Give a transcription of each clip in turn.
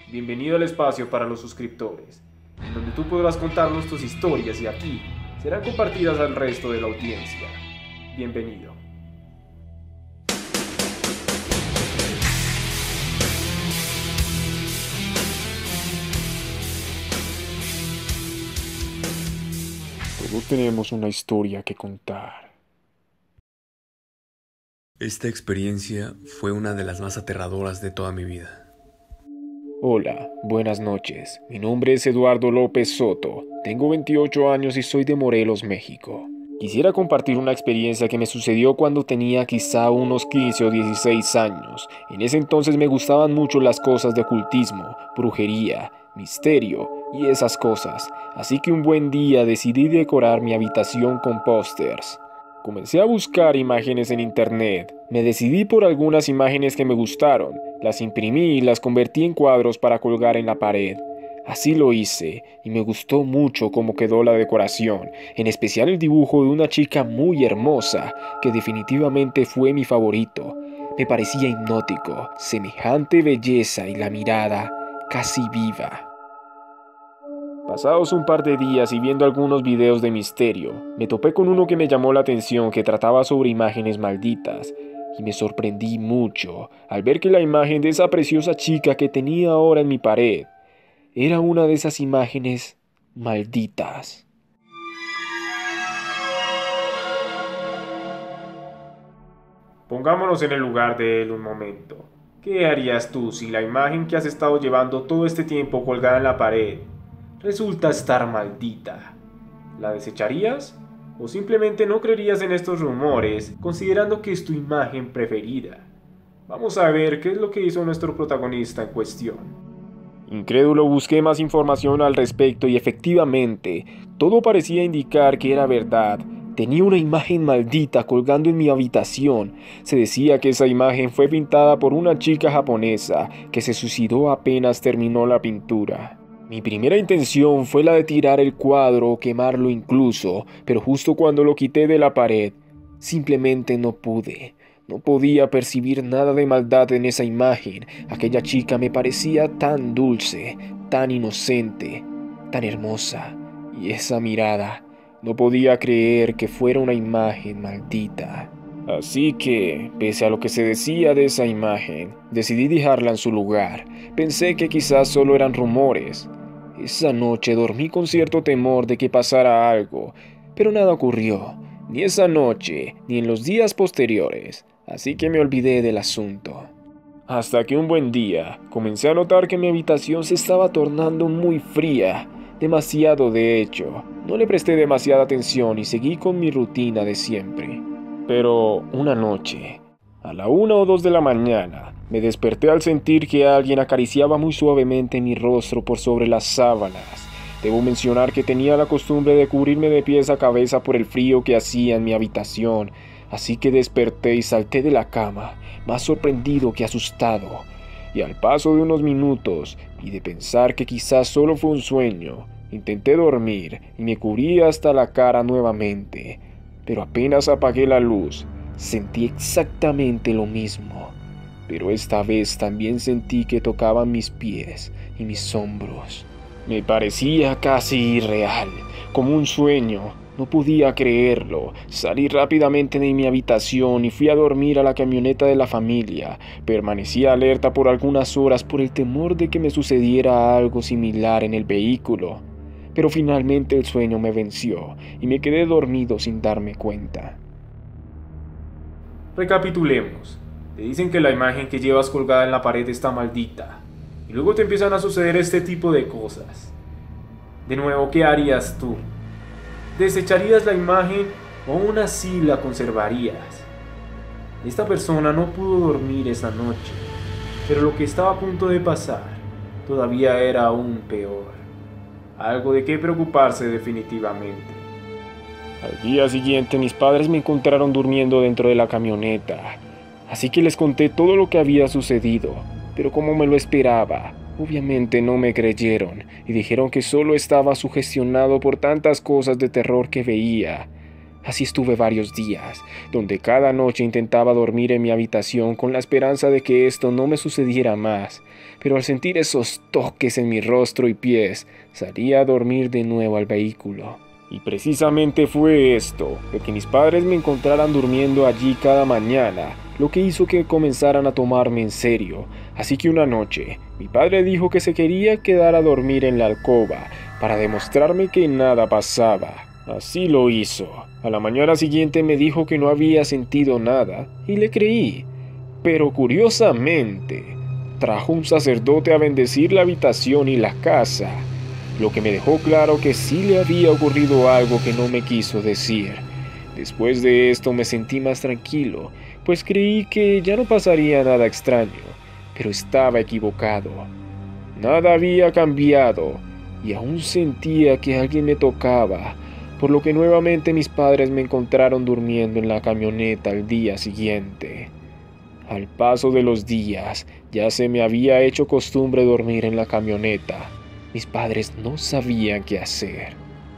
Bienvenido al espacio para los suscriptores, en donde tú podrás contarnos tus historias y aquí serán compartidas al resto de la audiencia. Bienvenido. Todos tenemos una historia que contar. Esta experiencia fue una de las más aterradoras de toda mi vida. Hola, buenas noches. Mi nombre es Eduardo López Soto. Tengo 28 años y soy de Morelos, México. Quisiera compartir una experiencia que me sucedió cuando tenía quizá unos 15 o 16 años. En ese entonces me gustaban mucho las cosas de ocultismo, brujería, misterio y esas cosas. Así que un buen día decidí decorar mi habitación con pósters. Comencé a buscar imágenes en internet. Me decidí por algunas imágenes que me gustaron. Las imprimí y las convertí en cuadros para colgar en la pared. Así lo hice, y me gustó mucho cómo quedó la decoración, en especial el dibujo de una chica muy hermosa, que definitivamente fue mi favorito. Me parecía hipnótico, semejante belleza y la mirada casi viva. Pasados un par de días y viendo algunos videos de misterio, me topé con uno que me llamó la atención que trataba sobre imágenes malditas, y me sorprendí mucho al ver que la imagen de esa preciosa chica que tenía ahora en mi pared era una de esas imágenes malditas. Pongámonos en el lugar de él un momento. ¿Qué harías tú si la imagen que has estado llevando todo este tiempo colgada en la pared resulta estar maldita? ¿La desecharías? ¿O simplemente no creerías en estos rumores, considerando que es tu imagen preferida? Vamos a ver qué es lo que hizo nuestro protagonista en cuestión. Incrédulo, busqué más información al respecto y efectivamente, todo parecía indicar que era verdad. Tenía una imagen maldita colgando en mi habitación. Se decía que esa imagen fue pintada por una chica japonesa que se suicidó apenas terminó la pintura. Mi primera intención fue la de tirar el cuadro o quemarlo incluso, pero justo cuando lo quité de la pared, simplemente no pude. No podía percibir nada de maldad en esa imagen. Aquella chica me parecía tan dulce, tan inocente, tan hermosa. Y esa mirada, no podía creer que fuera una imagen maldita. Así que, pese a lo que se decía de esa imagen, decidí dejarla en su lugar. Pensé que quizás solo eran rumores. Esa noche dormí con cierto temor de que pasara algo, pero nada ocurrió, ni esa noche, ni en los días posteriores, así que me olvidé del asunto. Hasta que un buen día, comencé a notar que mi habitación se estaba tornando muy fría, demasiado de hecho. No le presté demasiada atención y seguí con mi rutina de siempre. Pero una noche, a la 1 o 2 de la mañana, me desperté al sentir que alguien acariciaba muy suavemente mi rostro por sobre las sábanas. Debo mencionar que tenía la costumbre de cubrirme de pies a cabeza por el frío que hacía en mi habitación, así que desperté y salté de la cama, más sorprendido que asustado. Y al paso de unos minutos, y de pensar que quizás solo fue un sueño, intenté dormir y me cubrí hasta la cara nuevamente. Pero apenas apagué la luz, sentí exactamente lo mismo. Pero esta vez también sentí que tocaban mis pies y mis hombros. Me parecía casi irreal, como un sueño. No podía creerlo. Salí rápidamente de mi habitación y fui a dormir a la camioneta de la familia. Permanecí alerta por algunas horas por el temor de que me sucediera algo similar en el vehículo. Pero finalmente el sueño me venció y me quedé dormido sin darme cuenta. Recapitulemos. Te dicen que la imagen que llevas colgada en la pared está maldita. Y luego te empiezan a suceder este tipo de cosas. De nuevo, ¿qué harías tú? ¿Desecharías la imagen o aún así la conservarías? Esta persona no pudo dormir esa noche, pero lo que estaba a punto de pasar todavía era aún peor. Algo de qué preocuparse definitivamente. Al día siguiente mis padres me encontraron durmiendo dentro de la camioneta, así que les conté todo lo que había sucedido, pero como me lo esperaba, obviamente no me creyeron y dijeron que solo estaba sugestionado por tantas cosas de terror que veía. Así estuve varios días, donde cada noche intentaba dormir en mi habitación con la esperanza de que esto no me sucediera más, pero al sentir esos toques en mi rostro y pies, salía a dormir de nuevo al vehículo. Y precisamente fue esto, de que mis padres me encontraran durmiendo allí cada mañana, lo que hizo que comenzaran a tomarme en serio. Así que una noche, mi padre dijo que se quería quedar a dormir en la alcoba, para demostrarme que nada pasaba. Así lo hizo. A la mañana siguiente me dijo que no había sentido nada, y le creí. Pero curiosamente, trajo un sacerdote a bendecir la habitación y la casa, lo que me dejó claro que sí le había ocurrido algo que no me quiso decir. Después de esto me sentí más tranquilo, pues creí que ya no pasaría nada extraño, pero estaba equivocado. Nada había cambiado, y aún sentía que alguien me tocaba, por lo que nuevamente mis padres me encontraron durmiendo en la camioneta al día siguiente. Al paso de los días, ya se me había hecho costumbre dormir en la camioneta. Mis padres no sabían qué hacer.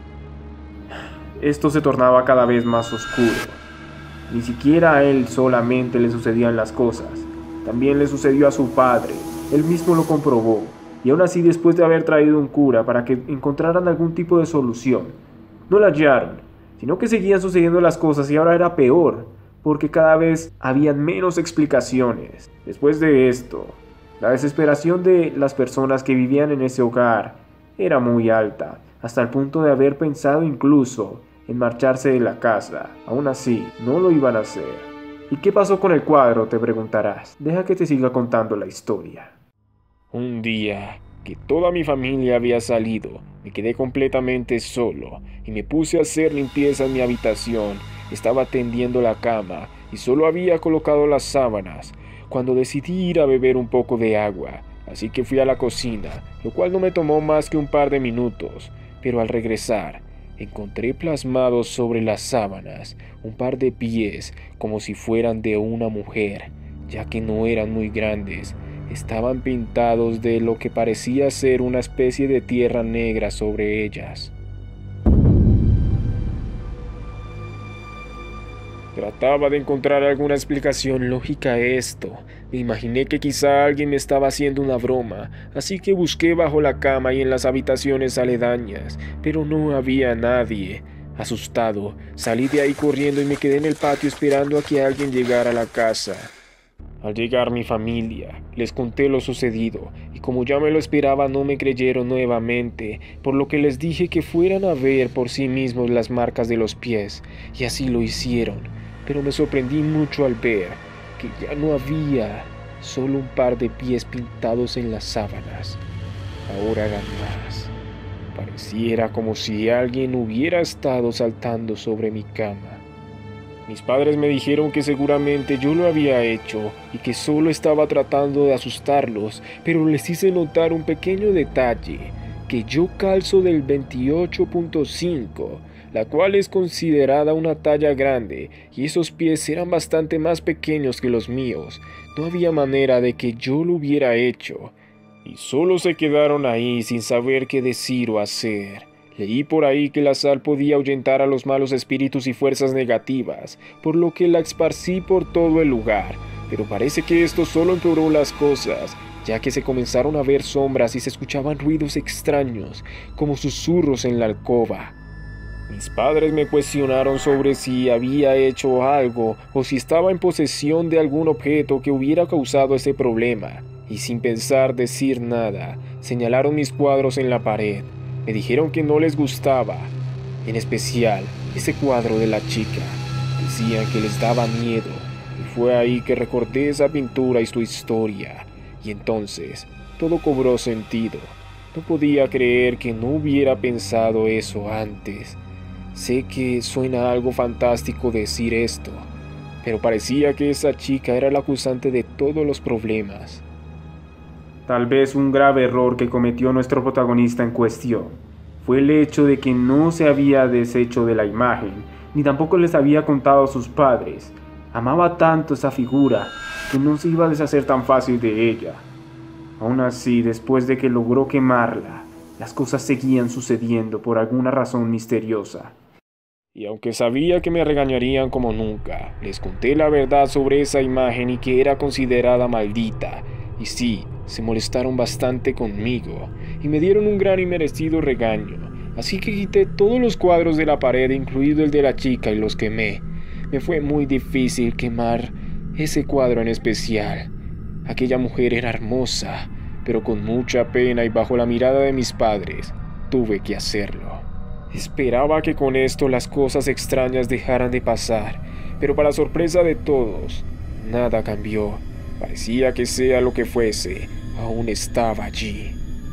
Esto se tornaba cada vez más oscuro. Ni siquiera a él solamente le sucedían las cosas. También le sucedió a su padre. Él mismo lo comprobó. Y aún así, después de haber traído un cura para que encontraran algún tipo de solución, no la hallaron, sino que seguían sucediendo las cosas y ahora era peor, porque cada vez habían menos explicaciones. Después de esto, la desesperación de las personas que vivían en ese hogar era muy alta, hasta el punto de haber pensado incluso en marcharse de la casa. Aún así, no lo iban a hacer. ¿Y qué pasó con el cuadro?, te preguntarás. Deja que te siga contando la historia. Un día que toda mi familia había salido, me quedé completamente solo y me puse a hacer limpieza en mi habitación. Estaba tendiendo la cama y solo había colocado las sábanas cuando decidí ir a beber un poco de agua, así que fui a la cocina, lo cual no me tomó más que un par de minutos, pero al regresar, encontré plasmados sobre las sábanas un par de pies como si fueran de una mujer, ya que no eran muy grandes. Estaban pintados de lo que parecía ser una especie de tierra negra sobre ellas. Trataba de encontrar alguna explicación lógica a esto. Me imaginé que quizá alguien me estaba haciendo una broma, así que busqué bajo la cama y en las habitaciones aledañas, pero no había nadie. Asustado, salí de ahí corriendo y me quedé en el patio esperando a que alguien llegara a la casa. Al llegar mi familia, les conté lo sucedido, y como ya me lo esperaba no me creyeron nuevamente, por lo que les dije que fueran a ver por sí mismos las marcas de los pies, y así lo hicieron, pero me sorprendí mucho al ver que ya no había solo un par de pies pintados en las sábanas, ahora eran más. Pareciera como si alguien hubiera estado saltando sobre mi cama. Mis padres me dijeron que seguramente yo lo había hecho y que solo estaba tratando de asustarlos, pero les hice notar un pequeño detalle, que yo calzo del 28.5, la cual es considerada una talla grande, y esos pies eran bastante más pequeños que los míos. No había manera de que yo lo hubiera hecho, y solo se quedaron ahí sin saber qué decir o hacer. Leí por ahí que la sal podía ahuyentar a los malos espíritus y fuerzas negativas, por lo que la esparcí por todo el lugar, pero parece que esto solo empeoró las cosas, ya que se comenzaron a ver sombras y se escuchaban ruidos extraños, como susurros en la alcoba. Mis padres me cuestionaron sobre si había hecho algo o si estaba en posesión de algún objeto que hubiera causado ese problema, y sin pensar decir nada, señalaron mis cuadros en la pared. Me dijeron que no les gustaba, en especial ese cuadro de la chica. Decían que les daba miedo, y fue ahí que recordé esa pintura y su historia, y entonces todo cobró sentido. No podía creer que no hubiera pensado eso antes. Sé que suena algo fantástico decir esto, pero parecía que esa chica era la causante de todos los problemas. Tal vez un grave error que cometió nuestro protagonista en cuestión fue el hecho de que no se había deshecho de la imagen, ni tampoco les había contado a sus padres. Amaba tanto esa figura que no se iba a deshacer tan fácil de ella. Aún así, después de que logró quemarla, las cosas seguían sucediendo por alguna razón misteriosa. Y aunque sabía que me regañarían como nunca, les conté la verdad sobre esa imagen y que era considerada maldita. Y sí, se molestaron bastante conmigo y me dieron un gran y merecido regaño. Así que quité todos los cuadros de la pared, incluido el de la chica, y los quemé. Me fue muy difícil quemar ese cuadro en especial. Aquella mujer era hermosa, pero con mucha pena y bajo la mirada de mis padres, tuve que hacerlo. Esperaba que con esto las cosas extrañas dejaran de pasar, pero para sorpresa de todos, nada cambió. Parecía que sea lo que fuese, aún estaba allí.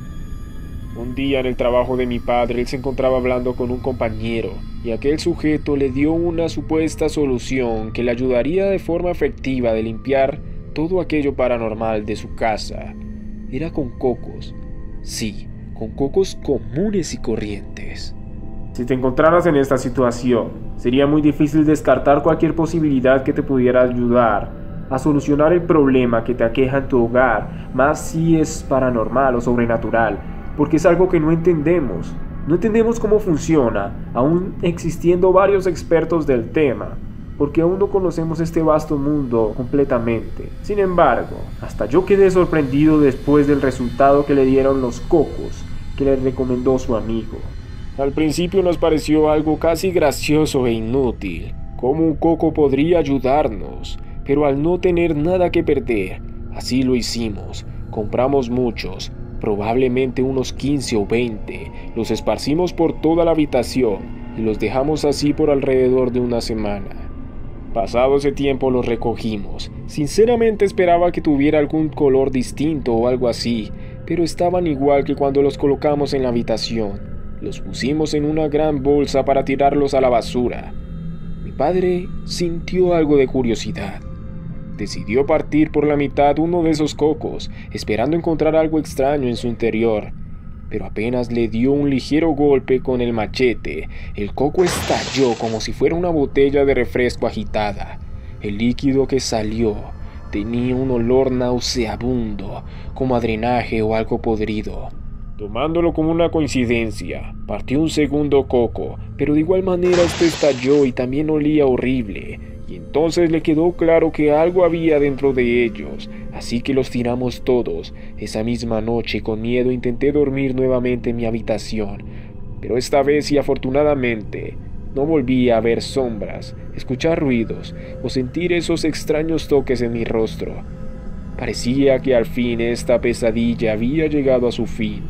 Un día en el trabajo de mi padre, él se encontraba hablando con un compañero, y aquel sujeto le dio una supuesta solución que le ayudaría de forma efectiva de limpiar todo aquello paranormal de su casa. Era con cocos. Sí, con cocos comunes y corrientes. Si te encontraras en esta situación, sería muy difícil descartar cualquier posibilidad que te pudiera ayudar a solucionar el problema que te aqueja en tu hogar, más si es paranormal o sobrenatural, porque es algo que no entendemos. No entendemos cómo funciona, aún existiendo varios expertos del tema, porque aún no conocemos este vasto mundo completamente. Sin embargo, hasta yo quedé sorprendido después del resultado que le dieron los cocos que le recomendó su amigo. Al principio nos pareció algo casi gracioso e inútil, cómo un coco podría ayudarnos, pero al no tener nada que perder, así lo hicimos. Compramos muchos, probablemente unos 15 o 20, los esparcimos por toda la habitación y los dejamos así por alrededor de una semana. Pasado ese tiempo los recogimos. Sinceramente esperaba que tuviera algún color distinto o algo así, pero estaban igual que cuando los colocamos en la habitación. Los pusimos en una gran bolsa para tirarlos a la basura. Mi padre sintió algo de curiosidad. Decidió partir por la mitad uno de esos cocos, esperando encontrar algo extraño en su interior. Pero apenas le dio un ligero golpe con el machete, el coco estalló como si fuera una botella de refresco agitada. El líquido que salió tenía un olor nauseabundo, como a drenaje o algo podrido. Tomándolo como una coincidencia, partió un segundo coco, pero de igual manera este estalló y también olía horrible. Y entonces le quedó claro que algo había dentro de ellos, así que los tiramos todos. Esa misma noche, con miedo, intenté dormir nuevamente en mi habitación, pero esta vez y afortunadamente no volví a ver sombras, escuchar ruidos o sentir esos extraños toques en mi rostro. Parecía que al fin esta pesadilla había llegado a su fin.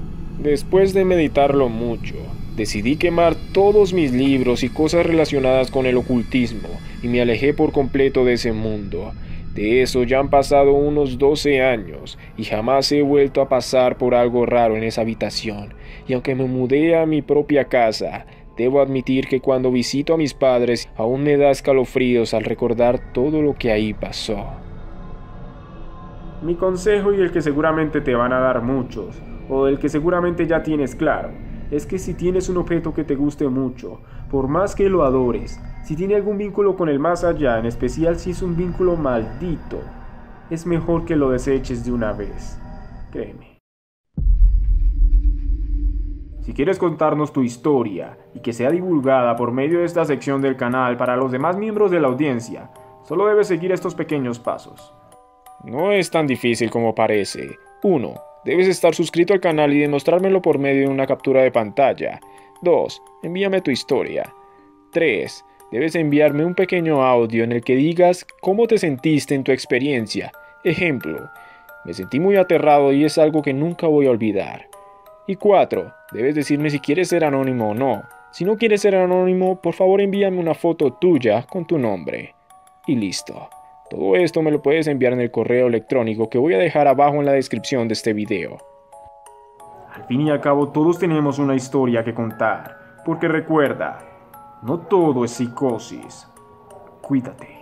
Después de meditarlo mucho, decidí quemar todos mis libros y cosas relacionadas con el ocultismo y me alejé por completo de ese mundo. De eso ya han pasado unos 12 años y jamás he vuelto a pasar por algo raro en esa habitación. Y aunque me mudé a mi propia casa, debo admitir que cuando visito a mis padres aún me da escalofríos al recordar todo lo que ahí pasó. Mi consejo, y el que seguramente te van a dar muchos, o el que seguramente ya tienes claro, es que si tienes un objeto que te guste mucho, por más que lo adores, si tiene algún vínculo con el más allá, en especial si es un vínculo maldito, es mejor que lo deseches de una vez. Créeme. Si quieres contarnos tu historia y que sea divulgada por medio de esta sección del canal para los demás miembros de la audiencia, solo debes seguir estos pequeños pasos. No es tan difícil como parece. 1. Debes estar suscrito al canal y demostrármelo por medio de una captura de pantalla. 2. Envíame tu historia. 3. Debes enviarme un pequeño audio en el que digas cómo te sentiste en tu experiencia. Ejemplo, me sentí muy aterrado y es algo que nunca voy a olvidar. Y 4. Debes decirme si quieres ser anónimo o no. Si no quieres ser anónimo, por favor envíame una foto tuya con tu nombre. Y listo. Todo esto me lo puedes enviar en el correo electrónico que voy a dejar abajo en la descripción de este video. Al fin y al cabo, todos tenemos una historia que contar, porque recuerda, no todo es psicosis. Cuídate.